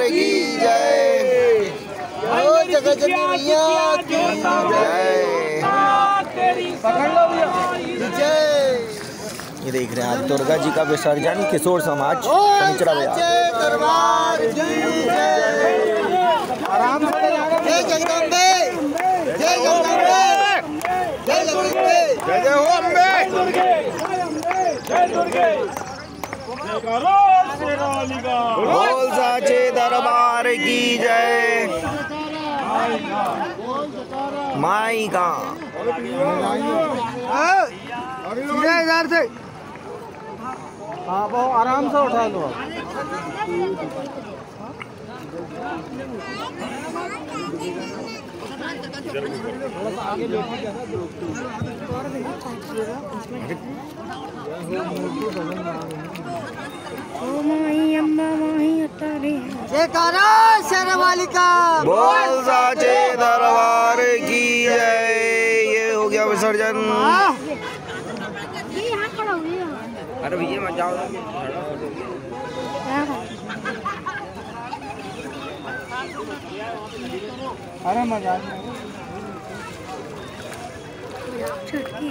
की जय। जगत जननी मैया की जय। पकड़ लो जय। ये देख रहे हैं आप दुर्गा जी का विसर्जन किशोर समाज शनिचरा बाजार। दरबार की जय। आराम से जय जगदम्बे, जय जगदम्बे, जय जगदम्बे, जय जय हो अम्बे, जय दुर्गे। बोल साचे दरबार की जय। माई का इधर से हाँ बहुत आराम से उठा लो। आगे जयकारा शेरवाली का। बोल साचे दरबार की जय। ये हो गया विसर्जन। अरे भैया मत जाओ। अरे मजा